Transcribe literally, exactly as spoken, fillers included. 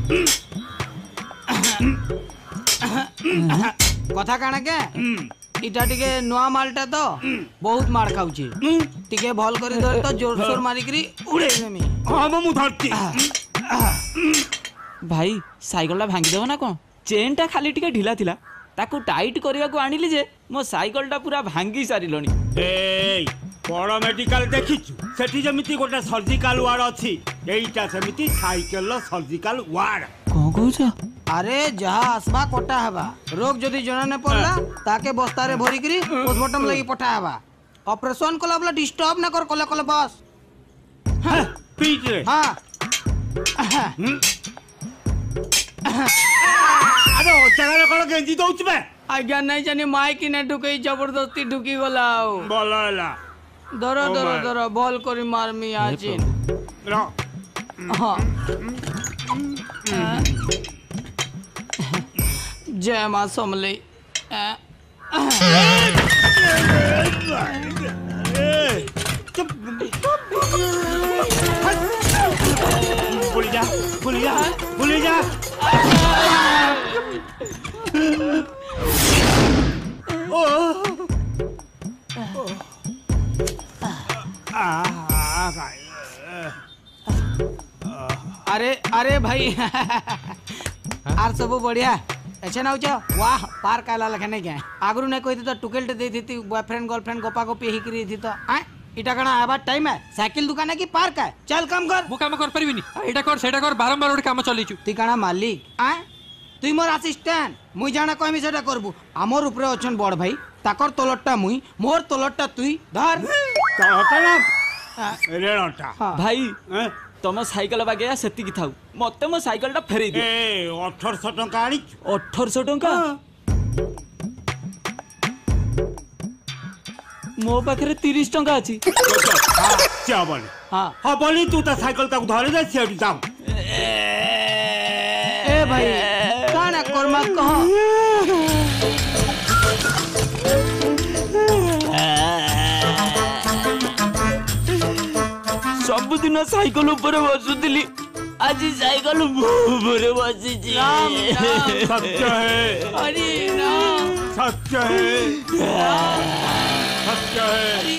कथा काना के इटा टिके नुआ मालटा तो बहुत मार खाउची टिके भल करी धर तो जोर जोर मारी करी उड़े नेमी। हां मु धरती भाई साइकल ला भांगी देबो ना कोन चेन टा खाली टिके ढिला थिला ताकू टाइट करिया को आनिली जे मो साइकल टा पूरा भांगी सारिलोनी। ए बड़ मेडिकल देखिछु सेठी जमिति गोटा सर्जिकल वार्ड अछि एईटा समिति साइकल लो सर्जिकल वार्ड को कहछ। अरे जहा आसबा कोटा हवा रोग जदी जना ने पड़ला ताके बस्ता रे भरी करी पोस्टमार्टम लगी पठा हवा ऑपरेशन कोला बला डिस्टर्ब ना कर कोला कोला बस। हां पीट रे हां अरे ओ जगह कोन गेंजी दउछ बे आज्ञा नहीं जानी माई की ने ढुकई जबरदस्ती ढुकी गलाओ बोलला दरो दरो दरो बॉल करी मार मी आजिन रो हां जय मां समले चुप बोली जा बोली जा बोली जा ओ अरे अरे भाई आर सब बढ़िया ऐसे ना हो वाह पार काला लखे नहीं क्या आगरू ने कोई तो टुकेल दे दी थी बॉयफ्रेंड गर्लफ्रेंड गोपा गोपी ही करी थी तो हैं इटा कना आबा टाइम है साइकिल दुकान है कि पार्क है चल काम कर मु काम कर परिबिनी एटा कर सेटा कर बारंबार ओड काम चलीचु ती कना मालिक हैं तुई मोर असिस्टेंट मुई जाना कहमी सेटा करबू हमर ऊपर अछन बड़ भाई ताकर तलटटा मुई मोर तलटटा तुई धर तलटटा ना रेणटा भाई तम साइकल बागे सेति की थाउ मते मो साइकल टा फेरै दे ए अठारह सौ टका आनी अठारह सौ टका मो पाखरे तीस टका अछि चा बोली हां हां बोली तू त साइकल तक धरे दे सेठी जाम ए भाई काना कर्मा कह सब दिन साइकल ऊपर बसुतली आज साइकल ऊपर बसी जी सत्य है अरे ना सत्य है सत्य है।